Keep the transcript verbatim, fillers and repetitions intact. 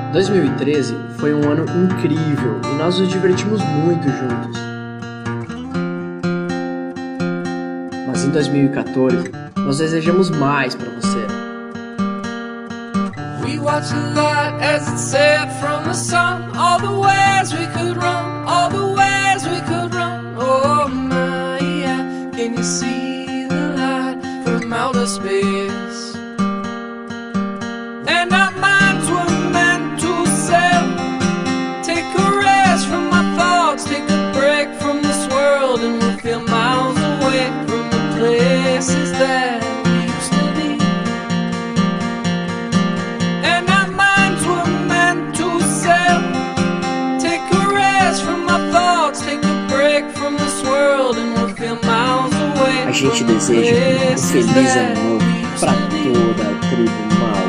dois mil e treze foi um ano incrível e nós nos divertimos muito juntos. Mas em dois mil e quatorze, nós desejamos mais para você. We watched the light as it set from the sun, all the ways we could run, all the ways we could run. Oh my, yeah, can you see the light from outer space? And our minds were meant to sail, take a rest from my thoughts, take a break from this world, and we'll feel miles away from the places that we used to be. And our minds were meant to sail, take a rest from my thoughts, take a break from this world, and we'll feel miles away. A gente deseja um feliz ano novo para toda a tribo Mal.